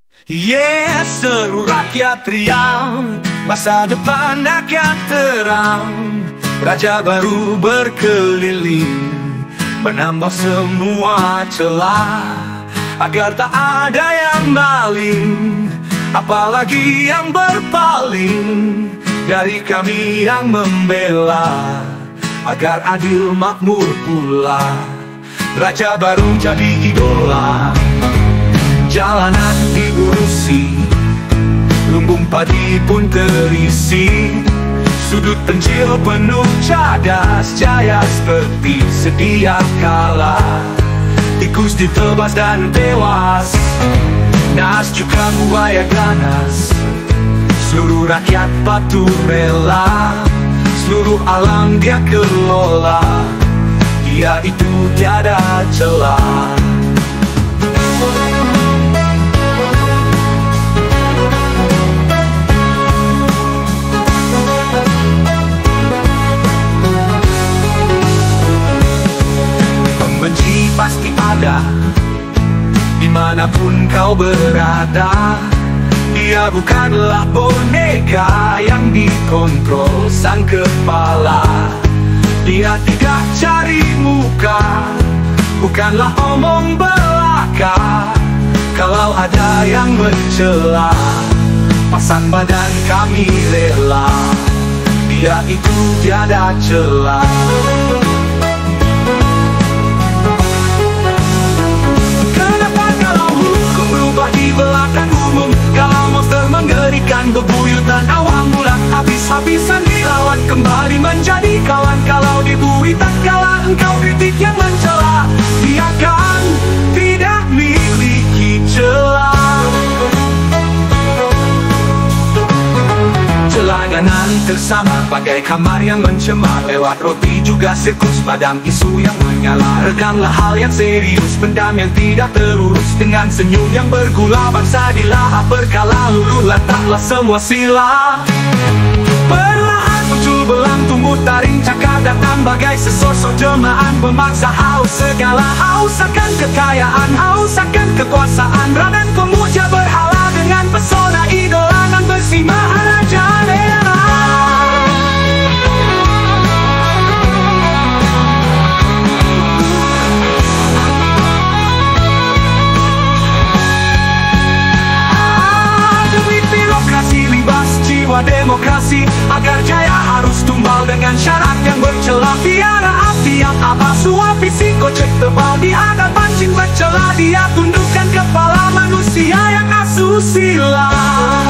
Yeah, seluruh rakyat riang, masa depan akan terang. Raja baru berkeliling, menambah semua celah, agar tak ada yang maling, apalagi yang berpaling. Dari kami yang membela, agar adil makmur pula. Raja baru jadi idola, jalanan diurusi, lumbung padi pun terisi. Sudut pencil penuh cadas, jaya seperti sedia kala. Tikus ditebas dan tewas, naas juga buaya ganas. Seluruh rakyat patuh rela, seluruh alam dia kelola. Dia itu tiada celah. Pembenci pasti ada, dimanapun kau berada. Dia bukanlah boneka yang dikontrol sang kepala. Dia tidak cari muka, bukanlah omong belaka. Kalau ada yang mencela, pasang badan kami rela. Dia itu tiada celah. Kenapa kalau hukum berubah di belakang umum? Kalau monster mengerikan bebuyutan awam, bulat habis-habisan dilawan, kembali menjadi kawan. Kalau dibui tak kalah engkau kritik yang mencela, dia kan tidak miliki celah. Celanganan tersama bagai kamar yang mencemar, lewat roti juga sirkus padam isu yang menyala. Redamlah hal yang serius, pendam yang tidak terurus, dengan senyum yang bergula. Bangsa dilahap berkala, luluhlah taklah semua sila. Perlahan muncul belang, tumbuh taring cakar, datang bagai sesosok jemaah pemaksa. Haus segala haus akan kekayaan, haus akan kekuasaan. Radan pemuja berhala dengan pesona idola nan besi maharaja era. Demi birokrasi libas jiwa demokrasi, agar jaya harus tumbal dengan syarat yang bercela. Tiada api yang abah suapi, si kocek tebal di hadapan jin bercela. Dia tundukkan kepala manusia yang asusila.